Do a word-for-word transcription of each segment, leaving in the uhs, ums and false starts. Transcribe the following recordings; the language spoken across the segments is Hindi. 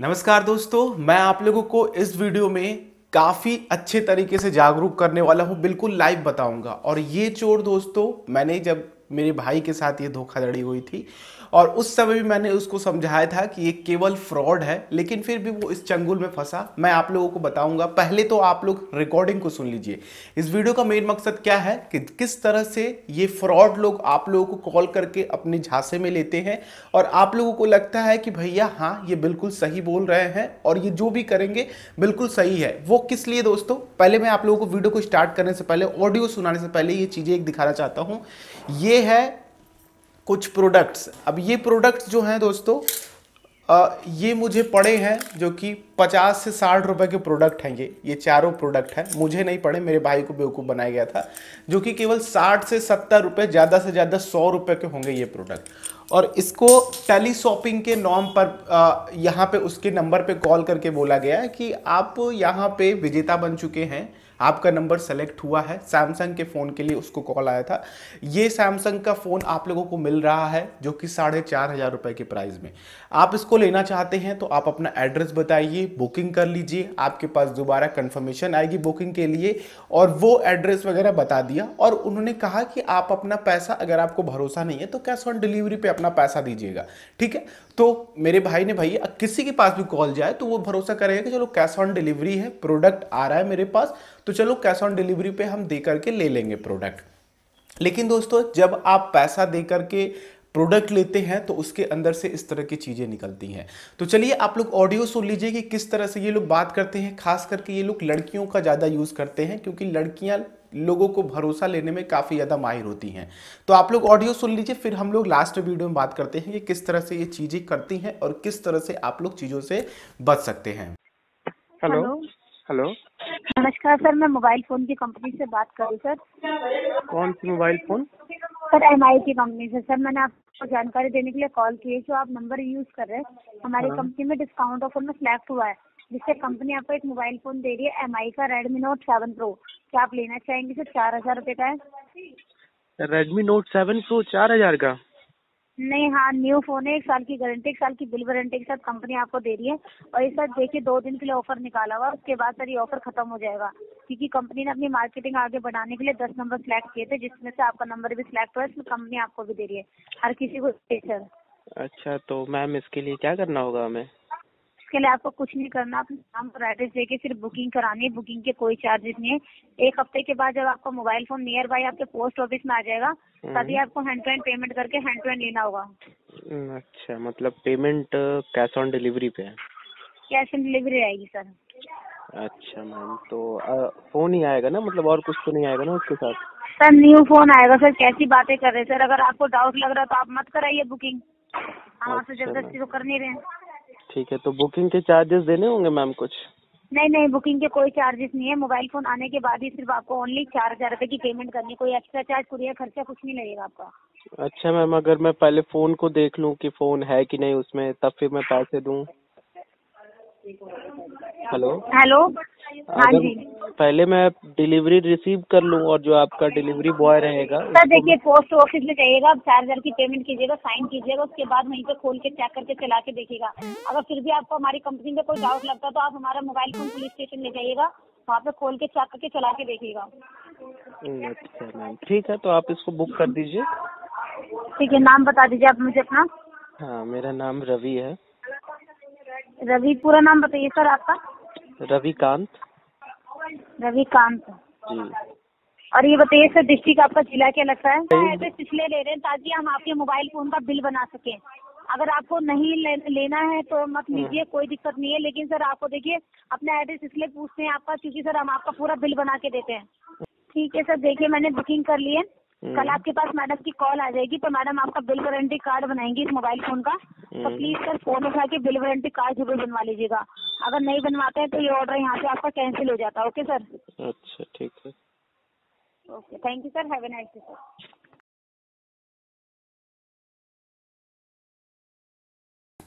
नमस्कार दोस्तों, मैं आप लोगों को इस वीडियो में काफ़ी अच्छे तरीके से जागरूक करने वाला हूं, बिल्कुल लाइव बताऊंगा। और ये चोर दोस्तों, मैंने जब मेरे भाई के साथ ये धोखाधड़ी हुई थी और उस समय भी मैंने उसको समझाया था कि ये केवल फ्रॉड है, लेकिन फिर भी वो इस चंगुल में फंसा। मैं आप लोगों को बताऊंगा। पहले तो आप लोग रिकॉर्डिंग को सुन लीजिए। इस वीडियो का मेन मकसद क्या है कि किस तरह से ये फ्रॉड लोग आप लोगों को कॉल करके अपने झांसे में लेते हैं और आप लोगों को लगता है कि भैया हाँ, ये बिल्कुल सही बोल रहे हैं और ये जो भी करेंगे बिल्कुल सही है। वो किस लिए दोस्तों, पहले मैं आप लोगों को वीडियो को स्टार्ट करने से पहले, ऑडियो सुनाने से पहले ये चीज़ें एक दिखाना चाहता हूँ। ये है कुछ प्रोडक्ट्स। अब ये प्रोडक्ट्स जो हैं दोस्तों, अ, ये मुझे पड़े हैं जो कि पचास से साठ रुपए के प्रोडक्ट हैं। ये ये चारों प्रोडक्ट हैं, मुझे नहीं पड़े, मेरे भाई को बेवकूफ़ बनाया गया था। जो कि केवल साठ से सत्तर रुपए, ज़्यादा से ज़्यादा सौ रुपए के होंगे ये प्रोडक्ट। और इसको टेली शॉपिंग के नाम पर अ, यहाँ पे उसके नंबर पे कॉल करके बोला गया है कि आप यहाँ पे विजेता बन चुके हैं, आपका नंबर सेलेक्ट हुआ है। सैमसंग के फ़ोन के लिए उसको कॉल आया था। ये सैमसंग का फ़ोन आप लोगों को मिल रहा है जो कि साढ़े चार हज़ार रुपये के प्राइस में। आप इसको लेना चाहते हैं तो आप अपना एड्रेस बताइए, बुकिंग कर लीजिए, आपके पास दोबारा कंफर्मेशन आएगी बुकिंग के लिए। और वो एड्रेस वगैरह बता दिया और उन्होंने कहा कि आप अपना पैसा, अगर आपको भरोसा नहीं है तो कैश ऑन डिलीवरी पे अपना पैसा दीजिएगा, ठीक है। तो मेरे भाई ने, भाई किसी के पास भी कॉल जाए तो वो भरोसा करेगा कि चलो कैश ऑन डिलीवरी है, प्रोडक्ट आ रहा है मेरे पास, तो चलो कैश ऑन डिलीवरी पे हम दे करके ले लेंगे प्रोडक्ट। लेकिन दोस्तों, जब आप पैसा दे करके प्रोडक्ट लेते हैं तो उसके अंदर से इस तरह की चीज़ें निकलती हैं। तो चलिए आप लोग ऑडियो सुन लीजिए कि किस तरह से ये लोग बात करते हैं। खास करके ये लोग लड़कियों का ज़्यादा यूज़ करते हैं, क्योंकि लड़कियां लोगों को भरोसा लेने में काफ़ी ज़्यादा माहिर होती हैं। तो आप लोग ऑडियो सुन लीजिए, फिर हम लोग लास्ट वीडियो में बात करते हैं कि किस तरह से ये चीज़ें करती हैं और किस तरह से आप लोग चीज़ों से बच सकते हैं। Hello hello. हेलो। नमस्कार सर, मैं मोबाइल फोन की कंपनी से बात कर रही हूँ सर। कौन सी mobile phone? Sir M I की कंपनी से। सर मैंने आपको जानकारी देने के लिए कॉल की है। जो आप नंबर यूज कर रहे हैं, हमारी हाँ। कंपनी में डिस्काउंट ऑफर में सिलेक्ट हुआ है, जिससे कंपनी आपको एक मोबाइल फोन दे रही है एम आई का रेडमी नोट सेवन प्रो। क्या आप लेना चाहेंगे सर? चार हजार रूपए का है। रेडमी नोट सेवन प्रो चार हजार का? नहीं, हाँ, न्यू फोन है, एक साल की गारंटी, एक साल की बिल वारंटी के साथ कंपनी आपको दे रही है। और ये सर देखिए, दो दिन के लिए ऑफर निकाला हुआ, उसके बाद सर ये ऑफर खत्म हो जाएगा, क्योंकि कंपनी ने अपनी मार्केटिंग आगे बढ़ाने के लिए दस नंबर सिलेक्ट किए थे, जिसमें से आपका नंबर भी सिलेक्ट हुआ है। इसमें कंपनी आपको भी दे रही है, हर किसी को दे सर। अच्छा, तो मैम इसके लिए क्या करना होगा हमें? इसके लिए आपको कुछ नहीं करना, अपने नाम पर एड्रेस देके फिर बुकिंग करानी है। बुकिंग के कोई चार्जेस नहीं है। एक हफ्ते के बाद जब आपका मोबाइल फोन नियर बाय आपके पोस्ट ऑफिस में आ जाएगा, तभी आपको हैंड टू हैंड पेमेंट करके हैंड टू हैंड लेना होगा। हम्म, अच्छा, मतलब पेमेंट कैश ऑन डिलीवरी पे है? कैश ऑन डिलीवरी आएगी सर। अच्छा मैम, तो अ, फोन ही आएगा ना, मतलब और कुछ तो नहीं आएगा ना उसके साथ? सर न्यू फोन आएगा सर। कैसी बातें कर रहे हैं सर? अगर आपको डाउट लग रहा है तो आप मत कराइए बुकिंग, हम आपसे अच्छा मैम, जबरदस्ती तो कर नहीं रहे हैं। ठीक है। तो बुकिंग के चार्जेस देने होंगे मैम कुछ? नहीं नहीं, बुकिंग के कोई चार्जेस नहीं है। मोबाइल फोन आने के बाद ही सिर्फ आपको ओनली चार हजार रुपए की पेमेंट करनी है। कोई एक्स्ट्रा चार्ज, कुरियर खर्चा कुछ नहीं लगेगा आपका। अच्छा मैम, अगर मैं पहले फोन को देख लूं कि फोन है कि नहीं उसमें, तब फिर मैं पैसे दूं? हेलो। हेलो। हाँ अगर जी पहले मैं डिलीवरी रिसीव कर लूं और जो आपका डिलीवरी बॉय रहेगा सर, उसको मैं... देखिए पोस्ट ऑफिस में जाइएगा, आप चार हजार की पेमेंट कीजिएगा, साइन कीजिएगा, उसके बाद वहीं पे खोल के चेक करके चला के देखिएगा। अगर फिर भी आपको हमारी कंपनी में कोई डाउट लगता है तो आप हमारा मोबाइल फोन पुलिस स्टेशन ले जाइएगा, वहाँ पे खोल के चेक करके चला के देखिएगा। हम्म, अच्छा मैम, ठीक है, तो आप इसको बुक कर दीजिए। ठीक है, नाम बता दीजिए आप मुझे अपना। हाँ, मेरा नाम रवि है। रवि, पूरा नाम बताइए सर आपका। रविकांत। रविकांत। जी। और ये बताइए सर, डिस्ट्रिक्ट आपका जिला क्या लगता है? सही। एड्रेस इसलिए ले रहे हैं ताकि हम आपके मोबाइल फोन का बिल बना सकें। अगर आपको नहीं ले, लेना है तो मत लीजिए, कोई दिक्कत नहीं है। लेकिन सर आपको देखिए, अपना एड्रेस इसलिए पूछते हैं आपका, क्योंकि सर हम आपका पूरा बिल बना के देते हैं। ठीक है सर, देखिए मैंने बुकिंग कर ली है। कल आपके पास मैडम की कॉल आ जाएगी, तो मैडम आपका बिल वारंटी कार्ड बनाएंगी इस मोबाइल फोन का। तो प्लीज सर फोन उठा के बिल वारंटी कार्ड जरूर बनवा लीजिएगा। अगर नहीं बनवाते हैं तो ये ऑर्डर यहाँ से आपका कैंसिल हो जाता है। Okay sir. अच्छा, ठीक है। Okay, thank you sir, have a nice day sir.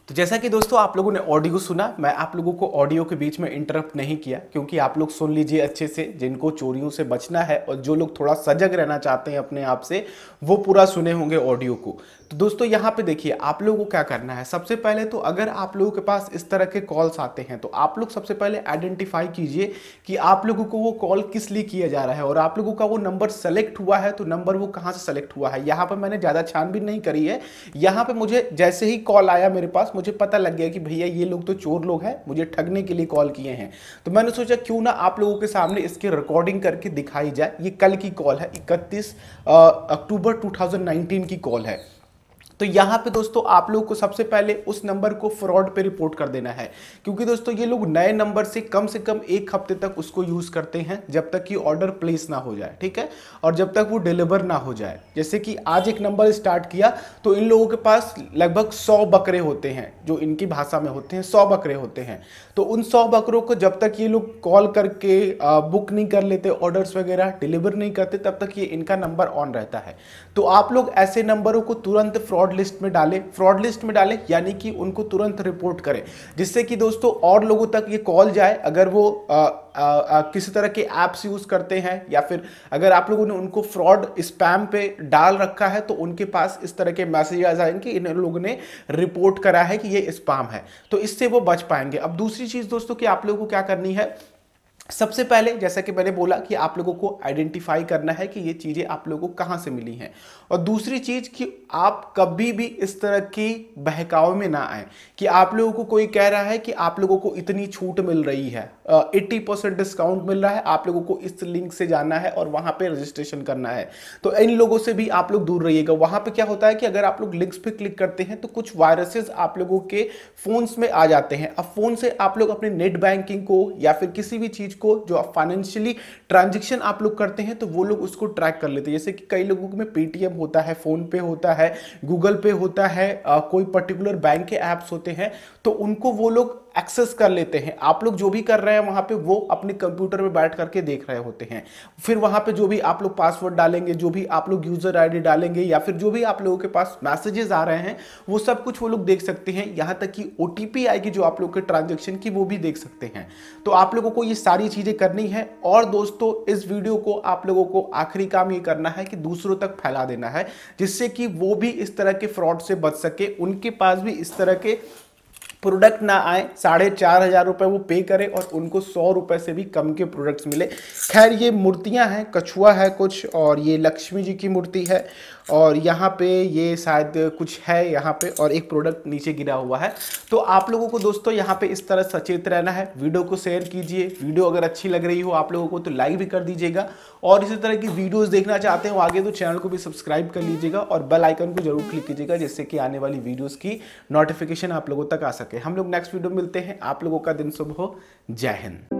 तो जैसा कि दोस्तों आप लोगों ने ऑडियो सुना, मैं आप लोगों को ऑडियो के बीच में इंटरप्ट नहीं किया, क्योंकि आप लोग सुन लीजिए अच्छे से, जिनको चोरियों से बचना है और जो लोग थोड़ा सजग रहना चाहते हैं अपने आप से, वो पूरा सुने होंगे ऑडियो को। तो दोस्तों यहाँ पे देखिए आप लोगों को क्या करना है। सबसे पहले तो अगर आप लोगों के पास इस तरह के कॉल्स आते हैं तो आप लोग सबसे पहले आइडेंटिफाई कीजिए कि आप लोगों को वो कॉल किस लिए किया जा रहा है, और आप लोगों का वो नंबर सेलेक्ट हुआ है तो नंबर वो कहाँ से सेलेक्ट हुआ है। यहाँ पर मैंने ज़्यादा छानबीन नहीं करी है, यहाँ पे मुझे जैसे ही कॉल आया मेरे पास मुझे पता लग गया कि भैया ये लोग तो चोर लोग हैं, मुझे ठगने के लिए कॉल किए हैं। तो मैंने सोचा क्यों ना आप लोगों के सामने इसकी रिकॉर्डिंग करके दिखाई जाए। ये कल की कॉल है, इकतीस अक्टूबर दो हज़ार उन्नीस की कॉल है। तो यहाँ पे दोस्तों आप लोगों को सबसे पहले उस नंबर को फ्रॉड पे रिपोर्ट कर देना है, क्योंकि दोस्तों ये लोग नए नंबर से कम से कम एक हफ्ते तक उसको यूज करते हैं जब तक कि ऑर्डर प्लेस ना हो जाए, ठीक है, और जब तक वो डिलीवर ना हो जाए। जैसे कि आज एक नंबर स्टार्ट किया तो इन लोगों के पास लगभग सौ बकरे होते हैं, जो इनकी भाषा में होते हैं सौ बकरे होते हैं। तो उन सौ बकरों को जब तक ये लोग कॉल करके बुक नहीं कर लेते, ऑर्डर्स वगैरह डिलीवर नहीं करते, तब तक ये इनका नंबर ऑन रहता है। तो आप लोग ऐसे नंबरों को तुरंत फ्रॉड लिस्ट में डालें, फ्रॉड लिस्ट में डालें यानी कि उनको तुरंत रिपोर्ट करें, जिससे कि दोस्तों और लोगों तक ये कॉल जाए। अगर वो आ, आ, आ, किसी तरह के ऐप्स यूज करते हैं या फिर अगर आप लोगों ने उनको फ्रॉड स्पैम पे डाल रखा है तो उनके पास इस तरह के मैसेज आएंगे कि इन लोगों ने रिपोर्ट करा है कि ये स्पैम है, तो इससे वो बच पाएंगे। अब दूसरी चीज दोस्तों कि आप लोगों को क्या करनी है, सबसे पहले जैसा कि मैंने बोला कि आप लोगों को आइडेंटिफाई करना है कि ये चीज़ें आप लोगों को कहाँ से मिली हैं, और दूसरी चीज़ कि आप कभी भी इस तरह की बहकाव में ना आए कि आप लोगों को कोई कह रहा है कि आप लोगों को इतनी छूट मिल रही है, अस्सी परसेंट डिस्काउंट मिल रहा है, आप लोगों को इस लिंक से जाना है और वहाँ पे रजिस्ट्रेशन करना है। तो इन लोगों से भी आप लोग दूर रहिएगा। वहाँ पे क्या होता है कि अगर आप लोग लिंक्स पे क्लिक करते हैं तो कुछ वायरसेस आप लोगों के फोन्स में आ जाते हैं। अब फोन से आप लोग अपने नेट बैंकिंग को या फिर किसी भी चीज़ को जो फाइनेंशियली ट्रांजैक्शन आप लोग करते हैं तो वो लोग उसको ट्रैक कर लेते हैं। जैसे कि कई लोगों में पेटीएम होता है, फोन पे होता है, गूगल पे होता है, आ, कोई पर्टिकुलर बैंक के ऐप्स होते हैं, तो उनको वो लोग एक्सेस कर लेते हैं। आप लोग जो भी कर रहे हैं वहां पे वो अपने कंप्यूटर में बैठ करके देख रहे होते हैं। फिर वहां पे जो भी आप लोग पासवर्ड डालेंगे, जो भी आप लोग यूजर आईडी डालेंगे या फिर जो भी आप लोगों के पास मैसेजेस आ रहे हैं वो सब कुछ वो लोग देख सकते हैं। यहां तक कि ओटीपी आएगी जो आप लोग के ट्रांजैक्शन की, वो भी देख सकते हैं। तो आप लोगों को ये सारी चीजें करनी है। और दोस्तों इस वीडियो को आप लोगों को आखिरी काम ये करना है कि दूसरों तक फैला देना है, जिससे कि वो भी इस तरह के फ्रॉड से बच सके, उनके पास भी इस तरह के प्रोडक्ट ना आए, साढ़े चार हजार रुपए वो पे करें और उनको सौ रुपए से भी कम के प्रोडक्ट्स मिले। खैर ये मूर्तियां हैं, कछुआ है कुछ, और ये लक्ष्मी जी की मूर्ति है, और यहाँ पे ये शायद कुछ है यहाँ पे, और एक प्रोडक्ट नीचे गिरा हुआ है। तो आप लोगों को दोस्तों यहाँ पे इस तरह सचेत रहना है। वीडियो को शेयर कीजिए, वीडियो अगर अच्छी लग रही हो आप लोगों को तो लाइक भी कर दीजिएगा, और इसी तरह की वीडियोस देखना चाहते हो आगे तो चैनल को भी सब्सक्राइब कर लीजिएगा और बेल आइकन को जरूर क्लिक कीजिएगा, जिससे कि आने वाली वीडियोस की नोटिफिकेशन आप लोगों तक आ सके। हम लोग नेक्स्ट वीडियो मिलते हैं। आप लोगों का दिन शुभ हो। जय हिंद।